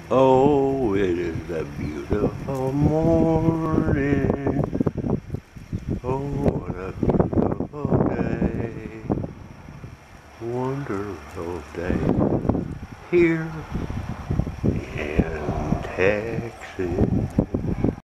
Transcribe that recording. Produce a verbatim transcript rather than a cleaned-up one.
Oh, it is a beautiful morning. Oh, what a beautiful day. Wonderful day here in Texas.